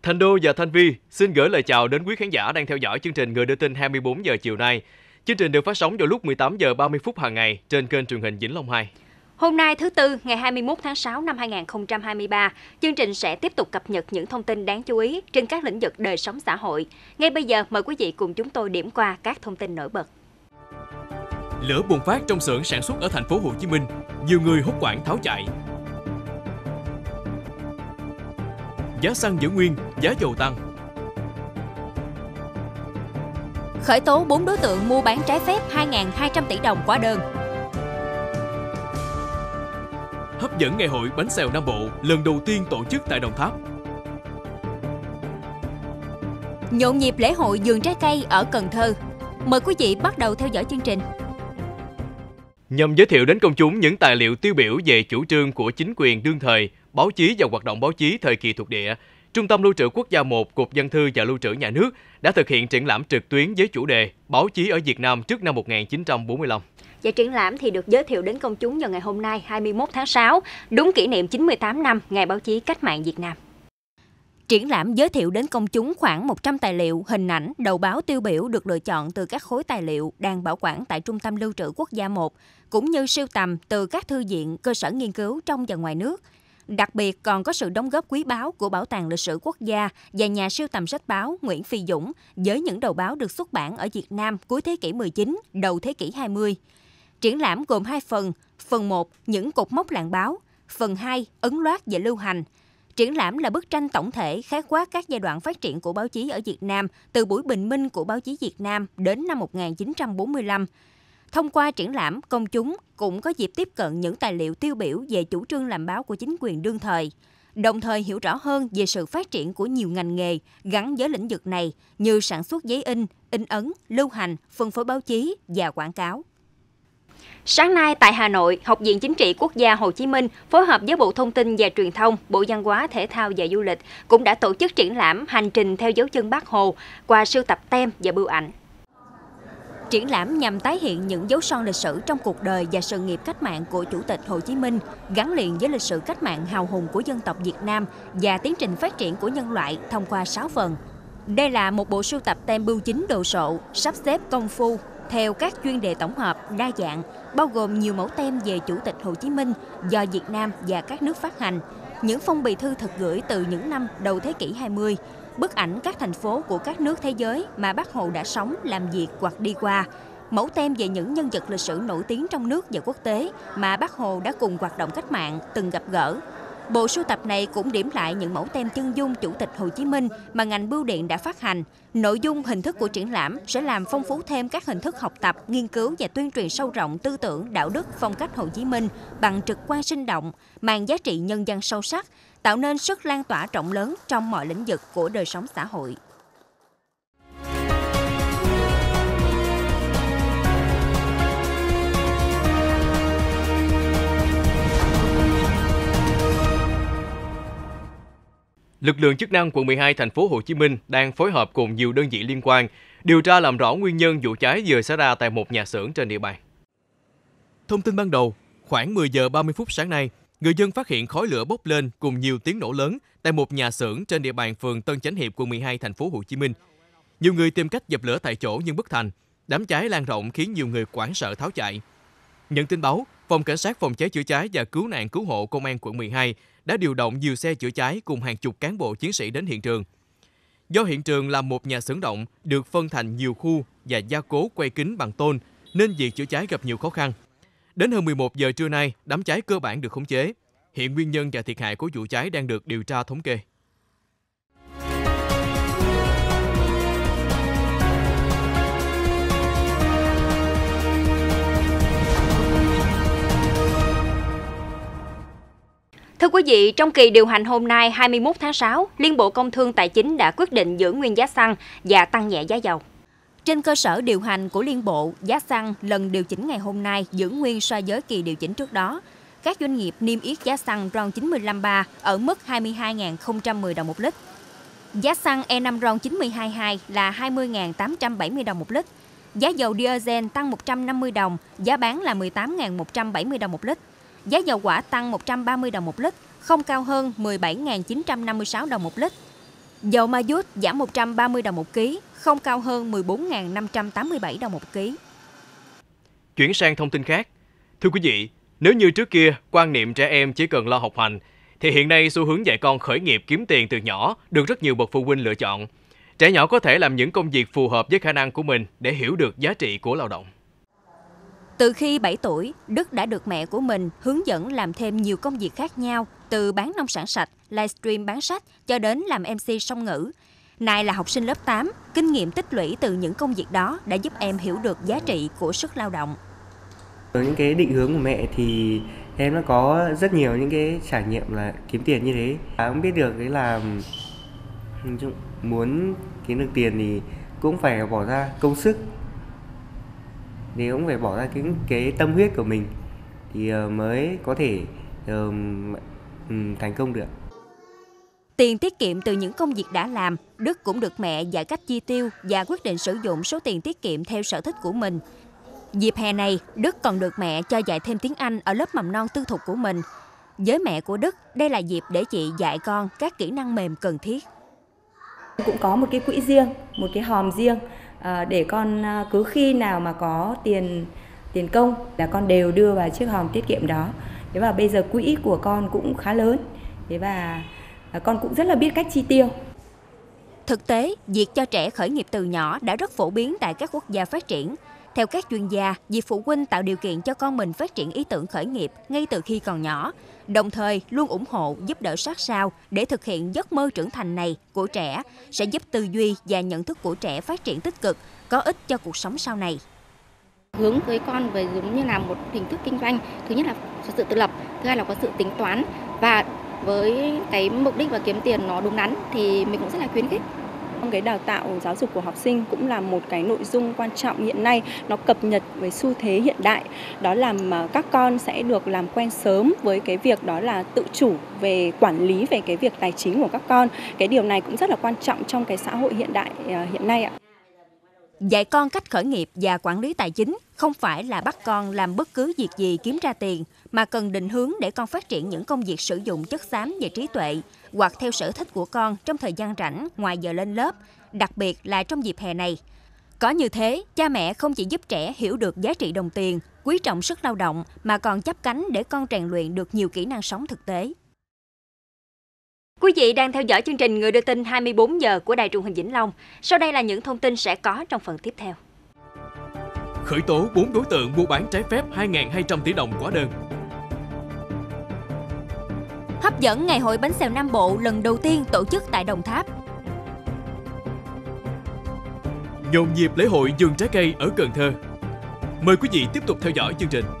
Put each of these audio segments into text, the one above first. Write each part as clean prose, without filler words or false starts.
Thành Đô và Thanh Vi xin gửi lời chào đến quý khán giả đang theo dõi chương trình Người đưa tin 24 giờ chiều nay. Chương trình được phát sóng vào lúc 18 giờ 30 phút hàng ngày trên kênh truyền hình Vĩnh Long 2. Hôm nay thứ Tư, ngày 21 tháng 6 năm 2023, chương trình sẽ tiếp tục cập nhật những thông tin đáng chú ý trên các lĩnh vực đời sống xã hội. Ngay bây giờ, mời quý vị cùng chúng tôi điểm qua các thông tin nổi bật. Lửa bùng phát trong xưởng sản xuất ở thành phố Hồ Chí Minh, nhiều người hốt hoảng tháo chạy. Giá xăng giữ nguyên, giá dầu tăng. Khởi tố 4 đối tượng mua bán trái phép 2.200 tỷ đồng hóa đơn. Hấp dẫn ngày hội bánh xèo Nam Bộ lần đầu tiên tổ chức tại Đồng Tháp. Nhộn nhịp lễ hội vườn trái cây ở Cần Thơ. Mời quý vị bắt đầu theo dõi chương trình. Nhằm giới thiệu đến công chúng những tài liệu tiêu biểu về chủ trương của chính quyền đương thời, báo chí và hoạt động báo chí thời kỳ thuộc địa, Trung tâm Lưu trữ Quốc gia 1, Cục Văn thư và Lưu trữ Nhà nước đã thực hiện triển lãm trực tuyến với chủ đề Báo chí ở Việt Nam trước năm 1945. Và triển lãm thì được giới thiệu đến công chúng vào ngày hôm nay 21 tháng 6, đúng kỷ niệm 98 năm Ngày Báo chí Cách mạng Việt Nam. Triển lãm giới thiệu đến công chúng khoảng 100 tài liệu, hình ảnh, đầu báo tiêu biểu được lựa chọn từ các khối tài liệu đang bảo quản tại Trung tâm Lưu trữ Quốc gia 1, cũng như sưu tầm từ các thư viện, cơ sở nghiên cứu trong và ngoài nước. Đặc biệt còn có sự đóng góp quý báu của Bảo tàng Lịch sử Quốc gia và nhà sưu tầm sách báo Nguyễn Phi Dũng với những đầu báo được xuất bản ở Việt Nam cuối thế kỷ 19, đầu thế kỷ 20. Triển lãm gồm 2 phần. Phần 1, những cột mốc làng báo. Phần 2, ấn loát và lưu hành. Triển lãm là bức tranh tổng thể khái quát các giai đoạn phát triển của báo chí ở Việt Nam từ buổi bình minh của báo chí Việt Nam đến năm 1945. Thông qua triển lãm, công chúng cũng có dịp tiếp cận những tài liệu tiêu biểu về chủ trương làm báo của chính quyền đương thời, đồng thời hiểu rõ hơn về sự phát triển của nhiều ngành nghề gắn với lĩnh vực này như sản xuất giấy in, in ấn, lưu hành, phân phối báo chí và quảng cáo. Sáng nay tại Hà Nội, Học viện Chính trị Quốc gia Hồ Chí Minh phối hợp với Bộ Thông tin và Truyền thông, Bộ Văn hóa, Thể thao và Du lịch cũng đã tổ chức triển lãm Hành trình theo dấu chân Bác Hồ qua sưu tập tem và bưu ảnh. Triển lãm nhằm tái hiện những dấu son lịch sử trong cuộc đời và sự nghiệp cách mạng của Chủ tịch Hồ Chí Minh, gắn liền với lịch sử cách mạng hào hùng của dân tộc Việt Nam và tiến trình phát triển của nhân loại thông qua 6 phần. Đây là một bộ sưu tập tem bưu chính đồ sộ, sắp xếp công phu, theo các chuyên đề tổng hợp, đa dạng, bao gồm nhiều mẫu tem về Chủ tịch Hồ Chí Minh do Việt Nam và các nước phát hành, những phong bì thư thực gửi từ những năm đầu thế kỷ 20, bức ảnh các thành phố của các nước thế giới mà Bác Hồ đã sống, làm việc hoặc đi qua, mẫu tem về những nhân vật lịch sử nổi tiếng trong nước và quốc tế mà Bác Hồ đã cùng hoạt động cách mạng, từng gặp gỡ. Bộ sưu tập này cũng điểm lại những mẫu tem chân dung Chủ tịch Hồ Chí Minh mà ngành bưu điện đã phát hành. Nội dung hình thức của triển lãm sẽ làm phong phú thêm các hình thức học tập, nghiên cứu và tuyên truyền sâu rộng tư tưởng, đạo đức, phong cách Hồ Chí Minh bằng trực quan sinh động, mang giá trị nhân văn sâu sắc, tạo nên sức lan tỏa rộng lớn trong mọi lĩnh vực của đời sống xã hội. Lực lượng chức năng quận 12 thành phố Hồ Chí Minh đang phối hợp cùng nhiều đơn vị liên quan điều tra làm rõ nguyên nhân vụ cháy vừa xảy ra tại một nhà xưởng trên địa bàn. Thông tin ban đầu, khoảng 10 giờ 30 phút sáng nay, người dân phát hiện khói lửa bốc lên cùng nhiều tiếng nổ lớn tại một nhà xưởng trên địa bàn phường Tân Chánh Hiệp, quận 12 thành phố Hồ Chí Minh. Nhiều người tìm cách dập lửa tại chỗ nhưng bất thành. Đám cháy lan rộng khiến nhiều người hoảng sợ tháo chạy. Nhận tin báo, Phòng Cảnh sát Phòng cháy chữa cháy và Cứu nạn Cứu hộ Công an quận 12 đã điều động nhiều xe chữa cháy cùng hàng chục cán bộ chiến sĩ đến hiện trường. Do hiện trường là một nhà xưởng động được phân thành nhiều khu và gia cố quay kính bằng tôn nên việc chữa cháy gặp nhiều khó khăn. Đến hơn 11 giờ trưa nay, đám cháy cơ bản được khống chế. Hiện nguyên nhân và thiệt hại của vụ cháy đang được điều tra thống kê. Thưa quý vị, trong kỳ điều hành hôm nay 21 tháng 6, Liên Bộ Công Thương Tài chính đã quyết định giữ nguyên giá xăng và tăng nhẹ giá dầu. Trên cơ sở điều hành của Liên Bộ, giá xăng lần điều chỉnh ngày hôm nay giữ nguyên so với kỳ điều chỉnh trước đó. Các doanh nghiệp niêm yết giá xăng RON 95.3 ở mức 22.010 đồng một lít. Giá xăng E5 RON 92.2 là 20.870 đồng một lít. Giá dầu diesel tăng 150 đồng, giá bán là 18.170 đồng một lít. Giá dầu hỏa tăng 130 đồng một lít, không cao hơn 17.956 đồng một lít. Dầu ma rút giảm 130 đồng một ký, không cao hơn 14.587 đồng một ký. Chuyển sang thông tin khác. Thưa quý vị, nếu như trước kia quan niệm trẻ em chỉ cần lo học hành, thì hiện nay xu hướng dạy con khởi nghiệp kiếm tiền từ nhỏ được rất nhiều bậc phụ huynh lựa chọn. Trẻ nhỏ có thể làm những công việc phù hợp với khả năng của mình để hiểu được giá trị của lao động. Từ khi 7 tuổi, Đức đã được mẹ của mình hướng dẫn làm thêm nhiều công việc khác nhau, từ bán nông sản sạch, livestream bán sách cho đến làm MC song ngữ. Nay là học sinh lớp 8, kinh nghiệm tích lũy từ những công việc đó đã giúp em hiểu được giá trị của sức lao động. Những cái định hướng của mẹ thì em đã có rất nhiều những cái trải nghiệm là kiếm tiền như thế. Cũng biết được cái là muốn kiếm được tiền thì cũng phải bỏ ra công sức, thì cũng phải bỏ ra cái tâm huyết của mình thì mới có thể thành công được. Tiền tiết kiệm từ những công việc đã làm, Đức cũng được mẹ dạy cách chi tiêu và quyết định sử dụng số tiền tiết kiệm theo sở thích của mình. Dịp hè này, Đức còn được mẹ cho dạy thêm tiếng Anh ở lớp mầm non tư thục của mình. Với mẹ của Đức, đây là dịp để chị dạy con các kỹ năng mềm cần thiết. Cũng có một cái quỹ riêng, một cái hòm riêng để con cứ khi nào mà có tiền công là con đều đưa vào chiếc hòm tiết kiệm đó. Thế và bây giờ quỹ của con cũng khá lớn. Thế và con cũng rất là biết cách chi tiêu. Thực tế, việc cho trẻ khởi nghiệp từ nhỏ đã rất phổ biến tại các quốc gia phát triển. Theo các chuyên gia, việc phụ huynh tạo điều kiện cho con mình phát triển ý tưởng khởi nghiệp ngay từ khi còn nhỏ, đồng thời luôn ủng hộ, giúp đỡ sát sao để thực hiện giấc mơ trưởng thành này của trẻ sẽ giúp tư duy và nhận thức của trẻ phát triển tích cực, có ích cho cuộc sống sau này. Hướng với con về giống như là một hình thức kinh doanh, thứ nhất là sự tự lập, thứ hai là có sự tính toán, và với cái mục đích và kiếm tiền nó đúng đắn thì mình cũng rất là khuyến khích. Cái đào tạo giáo dục của học sinh cũng là một cái nội dung quan trọng hiện nay, nó cập nhật với xu thế hiện đại, đó là các con sẽ được làm quen sớm với cái việc đó là tự chủ về quản lý về cái việc tài chính của các con. Cái điều này cũng rất là quan trọng trong cái xã hội hiện đại hiện nay ạ. Dạy con cách khởi nghiệp và quản lý tài chính không phải là bắt con làm bất cứ việc gì kiếm ra tiền, mà cần định hướng để con phát triển những công việc sử dụng chất xám và trí tuệ, hoặc theo sở thích của con trong thời gian rảnh ngoài giờ lên lớp, đặc biệt là trong dịp hè này. Có như thế, cha mẹ không chỉ giúp trẻ hiểu được giá trị đồng tiền, quý trọng sức lao động, mà còn chắp cánh để con rèn luyện được nhiều kỹ năng sống thực tế. Quý vị đang theo dõi chương trình Người đưa tin 24 giờ của Đài truyền hình Vĩnh Long. Sau đây là những thông tin sẽ có trong phần tiếp theo. Khởi tố 4 đối tượng mua bán trái phép 2.200 tỷ đồng hóa đơn. Hấp dẫn Ngày hội bánh xèo Nam Bộ lần đầu tiên tổ chức tại Đồng Tháp. Nhộn nhịp lễ hội vườn trái cây ở Cần Thơ. Mời quý vị tiếp tục theo dõi chương trình.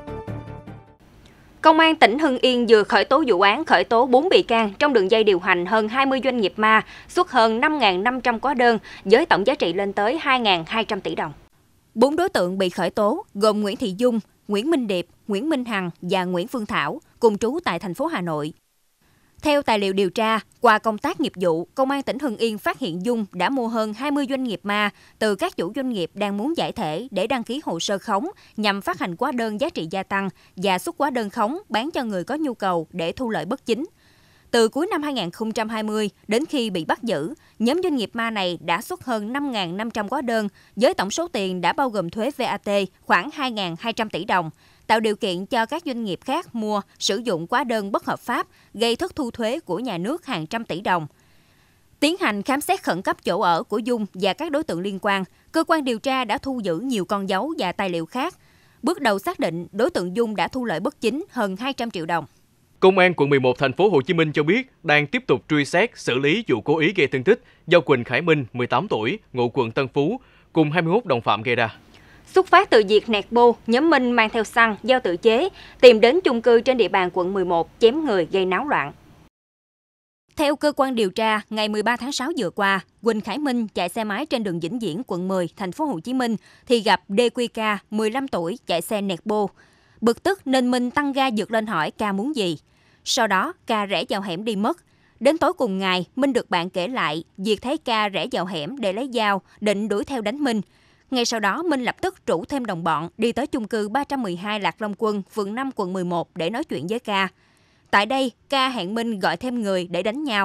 Công an tỉnh Hưng Yên vừa khởi tố vụ án khởi tố 4 bị can trong đường dây điều hành hơn 20 doanh nghiệp ma, xuất hơn 5.500 hóa đơn với tổng giá trị lên tới 2.200 tỷ đồng. 4 đối tượng bị khởi tố gồm Nguyễn Thị Dung, Nguyễn Minh Điệp, Nguyễn Minh Hằng và Nguyễn Phương Thảo, cùng trú tại thành phố Hà Nội. Theo tài liệu điều tra, qua công tác nghiệp vụ, Công an tỉnh Hưng Yên phát hiện Dung đã mua hơn 20 doanh nghiệp ma từ các chủ doanh nghiệp đang muốn giải thể để đăng ký hồ sơ khống nhằm phát hành hóa đơn giá trị gia tăng và xuất hóa đơn khống bán cho người có nhu cầu để thu lợi bất chính. Từ cuối năm 2020 đến khi bị bắt giữ, nhóm doanh nghiệp ma này đã xuất hơn 5.500 hóa đơn với tổng số tiền đã bao gồm thuế VAT khoảng 2.200 tỷ đồng, tạo điều kiện cho các doanh nghiệp khác mua, sử dụng hóa đơn bất hợp pháp, gây thất thu thuế của nhà nước hàng trăm tỷ đồng. Tiến hành khám xét khẩn cấp chỗ ở của Dung và các đối tượng liên quan, cơ quan điều tra đã thu giữ nhiều con dấu và tài liệu khác. Bước đầu xác định đối tượng Dung đã thu lợi bất chính hơn 200 triệu đồng. Công an quận 11 thành phố Hồ Chí Minh cho biết đang tiếp tục truy xét xử lý vụ cố ý gây thương tích do Quỳnh Khải Minh, 18 tuổi, ngụ quận Tân Phú, cùng 21 đồng phạm gây ra. Xuất phát từ việc nẹt bô, nhóm Minh mang theo xăng, dao tự chế, tìm đến chung cư trên địa bàn quận 11 chém người gây náo loạn. Theo cơ quan điều tra, ngày 13 tháng 6 vừa qua, Quỳnh Khải Minh chạy xe máy trên đường Vĩnh Viễn, quận 10, thành phố Hồ Chí Minh thì gặp DQK, 15 tuổi, chạy xe nẹt bô. Bực tức nên Minh tăng ga vượt lên hỏi K muốn gì. Sau đó, K rẽ vào hẻm đi mất. Đến tối cùng ngày, Minh được bạn kể lại việc thấy K rẽ vào hẻm để lấy dao, định đuổi theo đánh Minh. Ngay sau đó, Minh lập tức rủ thêm đồng bọn đi tới chung cư 312 Lạc Long Quân, phường 5, quận 11 để nói chuyện với K. Tại đây, K hẹn Minh gọi thêm người để đánh nhau.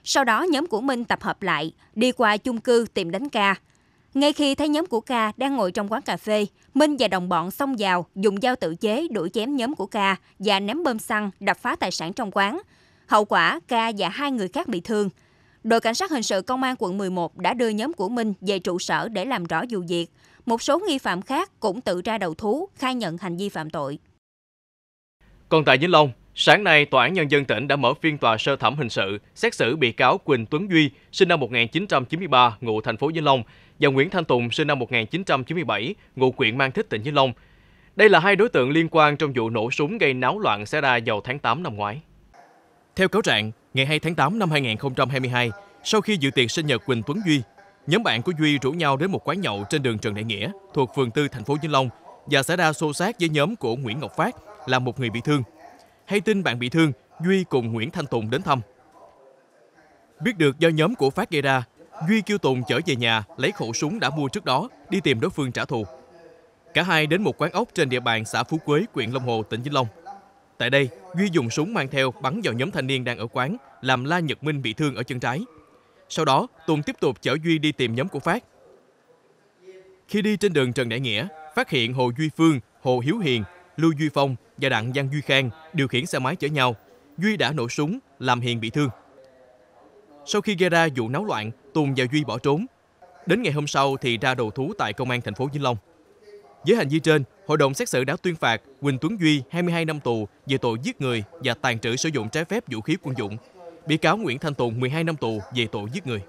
Sau đó nhóm của Minh tập hợp lại, đi qua chung cư tìm đánh Ca. Ngay khi thấy nhóm của Ca đang ngồi trong quán cà phê, Minh và đồng bọn xông vào, dùng dao tự chế đuổi chém nhóm của Ca và ném bom xăng đập phá tài sản trong quán. Hậu quả, Ca và 2 người khác bị thương. Đội cảnh sát hình sự công an quận 11 đã đưa nhóm của Minh về trụ sở để làm rõ vụ việc. Một số nghi phạm khác cũng tự ra đầu thú, khai nhận hành vi phạm tội. Còn tại Vĩnh Long, sáng nay, Tòa án Nhân dân tỉnh đã mở phiên tòa sơ thẩm hình sự xét xử bị cáo Quỳnh Tuấn Duy, sinh năm 1993, ngụ thành phố Vĩnh Long, và Nguyễn Thanh Tùng, sinh năm 1997, ngụ huyện Mang Thít, tỉnh Vĩnh Long. Đây là 2 đối tượng liên quan trong vụ nổ súng gây náo loạn xảy ra vào tháng 8 năm ngoái. Theo cáo trạng, ngày 2 tháng 8 năm 2022, sau khi dự tiệc sinh nhật Quỳnh Tuấn Duy, nhóm bạn của Duy rủ nhau đến một quán nhậu trên đường Trần Đại Nghĩa, thuộc phường 4, thành phố Vĩnh Long, và xảy ra xô xát với nhóm của Nguyễn Ngọc Phát, làm một người bị thương. Hay tin bạn bị thương, Duy cùng Nguyễn Thanh Tùng đến thăm. Biết được do nhóm của Phát gây ra, Duy kêu Tùng chở về nhà, lấy khẩu súng đã mua trước đó, đi tìm đối phương trả thù. Cả hai đến một quán ốc trên địa bàn xã Phú Quế, huyện Long Hồ, tỉnh Vĩnh Long. Tại đây, Duy dùng súng mang theo bắn vào nhóm thanh niên đang ở quán, làm La Nhật Minh bị thương ở chân trái. Sau đó, Tùng tiếp tục chở Duy đi tìm nhóm của Phát. Khi đi trên đường Trần Đại Nghĩa, phát hiện Hồ Duy Phương, Hồ Hiếu Hiền, Lưu Duy Phong và Đặng Văn Duy Khang điều khiển xe máy chở nhau. Duy đã nổ súng, làm Hiền bị thương. Sau khi gây ra vụ náo loạn, Tùng và Duy bỏ trốn. Đến ngày hôm sau thì ra đầu thú tại công an thành phố Vĩnh Long. Với hành vi trên, hội đồng xét xử đã tuyên phạt Quỳnh Tuấn Duy 22 năm tù về tội giết người và tàng trữ sử dụng trái phép vũ khí quân dụng. Bị cáo Nguyễn Thanh Tùng 12 năm tù về tội giết người.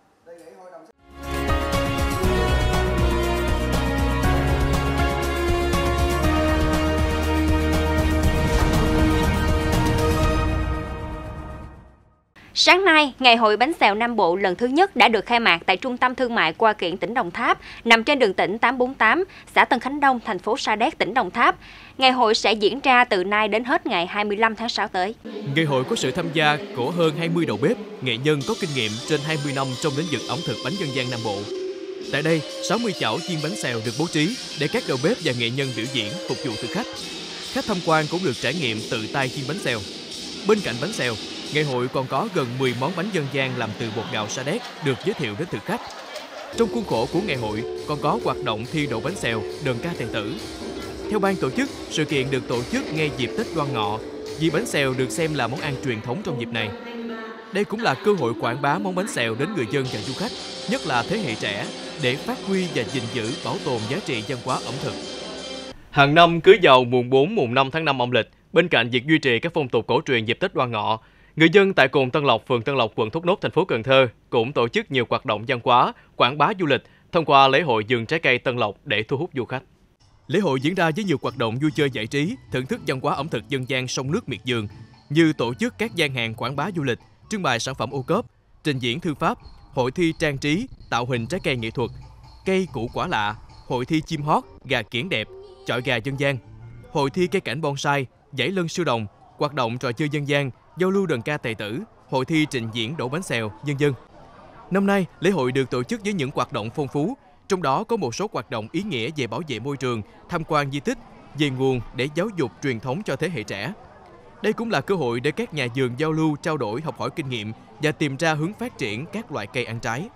Sáng nay, Ngày hội bánh xèo Nam Bộ lần thứ nhất đã được khai mạc tại Trung tâm Thương mại Qua Kiển, tỉnh Đồng Tháp, nằm trên đường tỉnh 848, xã Tân Khánh Đông, thành phố Sa Đéc, tỉnh Đồng Tháp. Ngày hội sẽ diễn ra từ nay đến hết ngày 25 tháng 6 tới. Ngày hội có sự tham gia của hơn 20 đầu bếp, nghệ nhân có kinh nghiệm trên 20 năm trong lĩnh vực ẩm thực bánh dân gian Nam Bộ. Tại đây, 60 chảo chiên bánh xèo được bố trí để các đầu bếp và nghệ nhân biểu diễn phục vụ thực khách. Khách tham quan cũng được trải nghiệm tự tay chiên bánh xèo. Bên cạnh bánh xèo, ngày hội còn có gần 10 món bánh dân gian làm từ bột gạo Sa Đéc được giới thiệu đến thực khách. Trong khuôn khổ của ngày hội còn có hoạt động thi đổ bánh xèo, đờn ca tài tử. Theo ban tổ chức, sự kiện được tổ chức ngay dịp Tết Đoan Ngọ, vì bánh xèo được xem là món ăn truyền thống trong dịp này. Đây cũng là cơ hội quảng bá món bánh xèo đến người dân và du khách, nhất là thế hệ trẻ, để phát huy và gìn giữ, bảo tồn giá trị văn hóa ẩm thực. Hàng năm cứ vào mùng 4, mùng 5 tháng 5 âm lịch, bên cạnh việc duy trì các phong tục cổ truyền dịp Tết Đoan Ngọ, người dân tại cồn Tân Lộc, phường Tân Lộc, quận Thốt Nốt, thành phố Cần Thơ cũng tổ chức nhiều hoạt động văn hóa, quảng bá du lịch thông qua lễ hội vườn trái cây Tân Lộc để thu hút du khách. Lễ hội diễn ra với nhiều hoạt động vui chơi giải trí, thưởng thức văn hóa ẩm thực dân gian sông nước miệt vườn, như tổ chức các gian hàng quảng bá du lịch, trưng bày sản phẩm ô cốp, trình diễn thư pháp, hội thi trang trí, tạo hình trái cây nghệ thuật, cây củ quả lạ, hội thi chim hót, gà kiểng đẹp, chọi gà dân gian, hội thi cây cảnh bonsai, giải lân sư đồng, hoạt động trò chơi dân gian, giao lưu đờn ca tài tử, hội thi trình diễn đổ bánh xèo, vân vân. Năm nay, lễ hội được tổ chức với những hoạt động phong phú, trong đó có một số hoạt động ý nghĩa về bảo vệ môi trường, tham quan di tích, về nguồn để giáo dục truyền thống cho thế hệ trẻ. Đây cũng là cơ hội để các nhà vườn giao lưu, trao đổi, học hỏi kinh nghiệm và tìm ra hướng phát triển các loại cây ăn trái.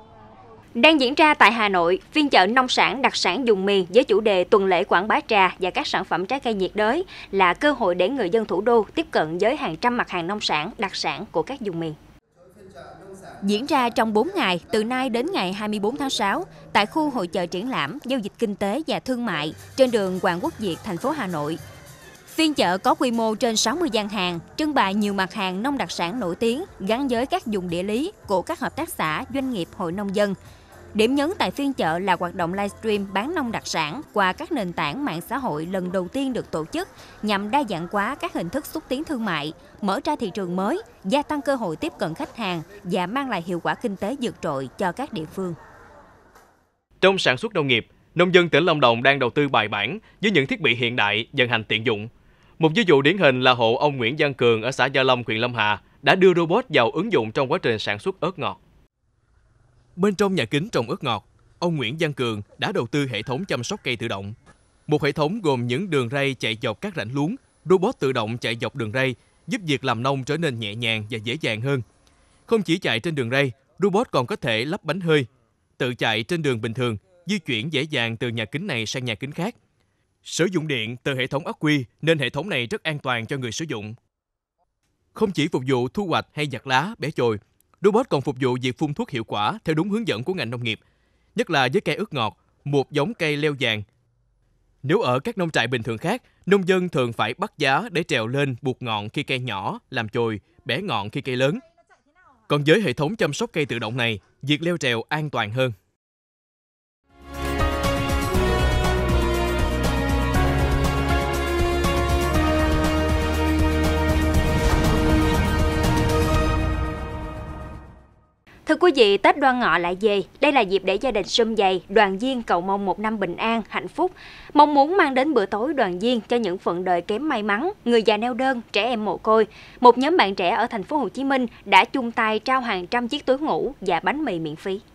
Đang diễn ra tại Hà Nội, phiên chợ nông sản đặc sản vùng miền với chủ đề tuần lễ quảng bá trà và các sản phẩm trái cây nhiệt đới là cơ hội để người dân thủ đô tiếp cận với hàng trăm mặt hàng nông sản đặc sản của các vùng miền. Diễn ra trong 4 ngày, từ nay đến ngày 24 tháng 6, tại khu hội chợ triển lãm, giao dịch kinh tế và thương mại trên đường Hoàng Quốc Việt, thành phố Hà Nội. Phiên chợ có quy mô trên 60 gian hàng, trưng bày nhiều mặt hàng nông đặc sản nổi tiếng gắn với các vùng địa lý của các hợp tác xã, doanh nghiệp, hội nông dân. Điểm nhấn tại phiên chợ là hoạt động livestream bán nông đặc sản qua các nền tảng mạng xã hội lần đầu tiên được tổ chức nhằm đa dạng hóa các hình thức xúc tiến thương mại, mở ra thị trường mới, gia tăng cơ hội tiếp cận khách hàng và mang lại hiệu quả kinh tế vượt trội cho các địa phương. Trong sản xuất nông nghiệp, nông dân tỉnh Lâm Đồng đang đầu tư bài bản với những thiết bị hiện đại, vận hành tiện dụng. Một ví dụ điển hình là hộ ông Nguyễn Văn Cường ở xã Gia Lâm, huyện Lâm Hà đã đưa robot vào ứng dụng trong quá trình sản xuất ớt ngọt. Bên trong nhà kính trồng ớt ngọt, ông Nguyễn Văn Cường đã đầu tư hệ thống chăm sóc cây tự động. Một hệ thống gồm những đường ray chạy dọc các rãnh luống, robot tự động chạy dọc đường ray, giúp việc làm nông trở nên nhẹ nhàng và dễ dàng hơn. Không chỉ chạy trên đường ray, robot còn có thể lắp bánh hơi, tự chạy trên đường bình thường, di chuyển dễ dàng từ nhà kính này sang nhà kính khác. Sử dụng điện từ hệ thống ắc quy nên hệ thống này rất an toàn cho người sử dụng. Không chỉ phục vụ thu hoạch hay giặt lá, bẻ chồi, robot còn phục vụ việc phun thuốc hiệu quả theo đúng hướng dẫn của ngành nông nghiệp, nhất là với cây ớt ngọt, một giống cây leo vàng. Nếu ở các nông trại bình thường khác, nông dân thường phải bắt giá để trèo lên buộc ngọn khi cây nhỏ, làm chồi, bẻ ngọn khi cây lớn. Còn với hệ thống chăm sóc cây tự động này, việc leo trèo an toàn hơn. Thưa quý vị, Tết Đoan Ngọ lại về. Đây là dịp để gia đình sum vầy, đoàn viên cầu mong một năm bình an, hạnh phúc. Mong muốn mang đến bữa tối đoàn viên cho những phận đời kém may mắn, người già neo đơn, trẻ em mồ côi. Một nhóm bạn trẻ ở thành phố Hồ Chí Minh đã chung tay trao hàng trăm chiếc túi ngủ và bánh mì miễn phí.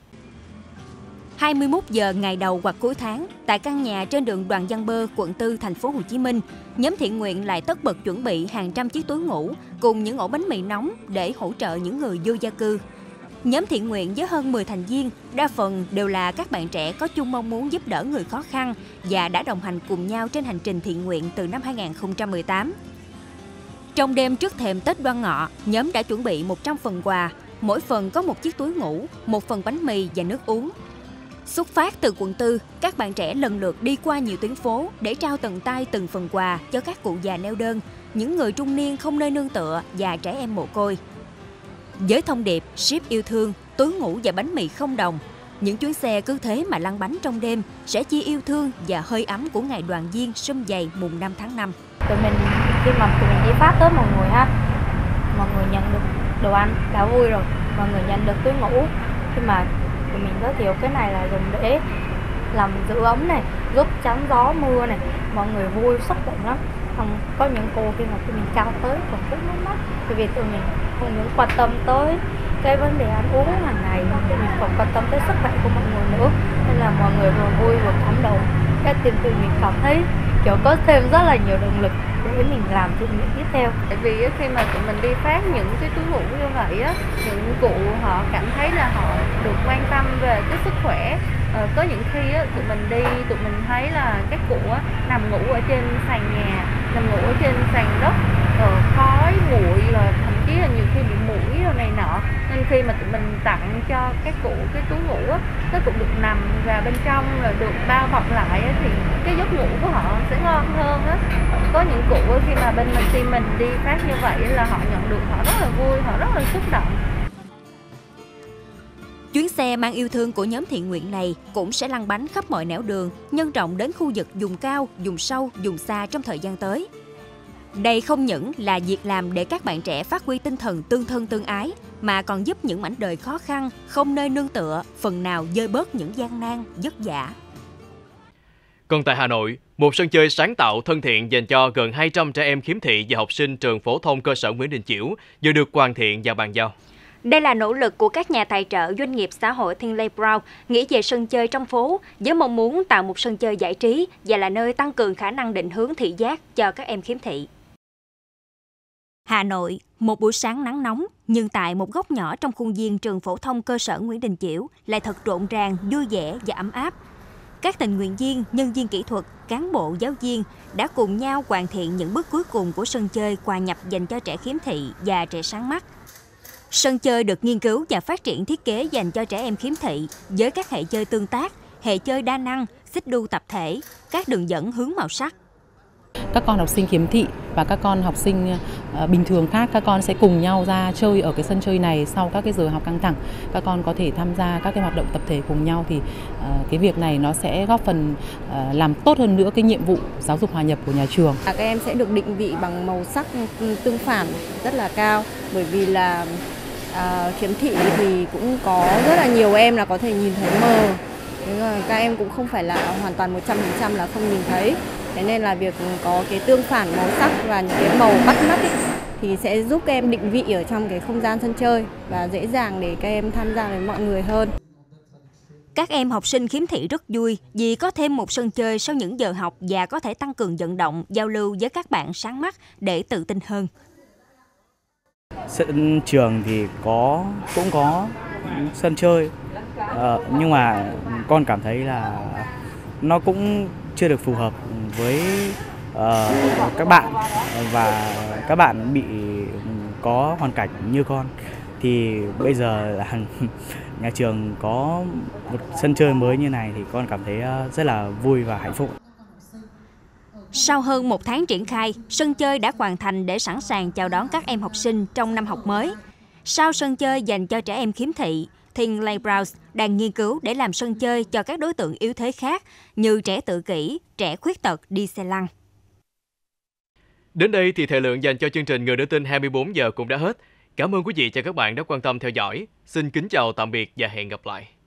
21 giờ ngày đầu hoặc cuối tháng, tại căn nhà trên đường Đoàn Văn Bơ, quận 4, thành phố Hồ Chí Minh, nhóm thiện nguyện lại tất bật chuẩn bị hàng trăm chiếc túi ngủ cùng những ổ bánh mì nóng để hỗ trợ những người vô gia cư. Nhóm thiện nguyện với hơn 10 thành viên, đa phần đều là các bạn trẻ có chung mong muốn giúp đỡ người khó khăn và đã đồng hành cùng nhau trên hành trình thiện nguyện từ năm 2018. Trong đêm trước thềm Tết Đoan Ngọ, nhóm đã chuẩn bị 100 phần quà, mỗi phần có một chiếc túi ngủ, một phần bánh mì và nước uống. Xuất phát từ quận 4, các bạn trẻ lần lượt đi qua nhiều tuyến phố để trao tận tay từng phần quà cho các cụ già neo đơn, những người trung niên không nơi nương tựa và trẻ em mồ côi. Với thông điệp ship yêu thương, túi ngủ và bánh mì không đồng, những chuyến xe cứ thế mà lăn bánh trong đêm sẽ chia yêu thương và hơi ấm của ngày đoàn viên sum vầy mùng 5 tháng 5. Khi mà tụi mình đi phát tới mọi người ha, mọi người nhận được đồ ăn đã vui rồi, mọi người nhận được túi ngủ. Khi mà tụi mình giới thiệu cái này là dùng để làm giữ ấm này, giúp chắn gió mưa này, mọi người vui xúc động lắm. Không có những cô khi mà tụi mình trao tới còn cũng nước mắt, bởi vì tụi mình không những quan tâm tới cái vấn đề ăn uống hàng ngày, tụi mình còn quan tâm tới sức khỏe của mọi người nữa, nên là mọi người vừa vui vừa cảm động. Cái tim tụi mình cảm thấy kiểu có thêm rất là nhiều động lực để mình làm thiện nguyện tiếp theo. Tại vì khi mà tụi mình đi phát những cái túi ngủ như vậy á, những cụ họ cảm thấy là họ được quan tâm về cái sức khỏe. Có những khi á, tụi mình đi, tụi mình thấy là các cụ á, nằm ngủ ở trên sàn nhà, nằm ngủ ở trên sàn đất, khói, bụi, rồi thậm chí là nhiều khi bị muỗi rồi này nọ. Nên khi mà tụi mình tặng cho các cụ cái túi ngủ á, nó cũng được nằm vào bên trong rồi được bao bọc lại á, thì cái giấc ngủ của họ sẽ ngon hơn á. Có những cụ á, khi mà bên team mình đi phát như vậy là họ nhận được, họ rất là vui, họ rất là xúc động. Chuyến xe mang yêu thương của nhóm thiện nguyện này cũng sẽ lăn bánh khắp mọi nẻo đường, nhân rộng đến khu vực vùng cao, vùng sâu, vùng xa trong thời gian tới. Đây không những là việc làm để các bạn trẻ phát huy tinh thần tương thân tương ái, mà còn giúp những mảnh đời khó khăn, không nơi nương tựa, phần nào vơi bớt những gian nan, vất vả. Còn tại Hà Nội, một sân chơi sáng tạo thân thiện dành cho gần 200 trẻ em khiếm thị và học sinh trường phổ thông cơ sở Nguyễn Đình Chiểu vừa được hoàn thiện và bàn giao. Đây là nỗ lực của các nhà tài trợ doanh nghiệp xã hội Thinley Brown nghĩ về sân chơi trong phố với mong muốn tạo một sân chơi giải trí và là nơi tăng cường khả năng định hướng thị giác cho các em khiếm thị. Hà Nội, một buổi sáng nắng nóng, nhưng tại một góc nhỏ trong khuôn viên trường phổ thông cơ sở Nguyễn Đình Chiểu lại thật rộn ràng, vui vẻ và ấm áp. Các tình nguyện viên, nhân viên kỹ thuật, cán bộ, giáo viên đã cùng nhau hoàn thiện những bước cuối cùng của sân chơi hòa nhập dành cho trẻ khiếm thị và trẻ sáng mắt. Sân chơi được nghiên cứu và phát triển thiết kế dành cho trẻ em khiếm thị với các hệ chơi tương tác, hệ chơi đa năng, xích đu tập thể, các đường dẫn hướng màu sắc. Các con học sinh khiếm thị và các con học sinh bình thường khác, các con sẽ cùng nhau ra chơi ở cái sân chơi này sau các cái giờ học căng thẳng. Các con có thể tham gia các cái hoạt động tập thể cùng nhau thì cái việc này nó sẽ góp phần làm tốt hơn nữa cái nhiệm vụ giáo dục hòa nhập của nhà trường. Các em sẽ được định vị bằng màu sắc tương phản rất là cao, bởi vì là khiếm thị thì cũng có rất là nhiều em là có thể nhìn thấy mờ. Các em cũng không phải là hoàn toàn 100% là không nhìn thấy. Thế nên là việc có cái tương phản màu sắc và những cái màu bắt mắt ấy, thì sẽ giúp các em định vị ở trong cái không gian sân chơi và dễ dàng để các em tham gia với mọi người hơn. Các em học sinh khiếm thị rất vui vì có thêm một sân chơi sau những giờ học và có thể tăng cường vận động, giao lưu với các bạn sáng mắt để tự tin hơn. Sân trường thì cũng có sân chơi, nhưng mà con cảm thấy là nó cũng chưa được phù hợp với các bạn, và các bạn bị có hoàn cảnh như con. Thì bây giờ là nhà trường có một sân chơi mới như này thì con cảm thấy rất là vui và hạnh phúc. Sau hơn 1 tháng triển khai, sân chơi đã hoàn thành để sẵn sàng chào đón các em học sinh trong năm học mới. Sau sân chơi dành cho trẻ em khiếm thị, Think Playground đang nghiên cứu để làm sân chơi cho các đối tượng yếu thế khác như trẻ tự kỷ, trẻ khuyết tật đi xe lăn. Đến đây thì thời lượng dành cho chương trình Người Đưa Tin 24 giờ cũng đã hết. Cảm ơn quý vị và các bạn đã quan tâm theo dõi. Xin kính chào tạm biệt và hẹn gặp lại.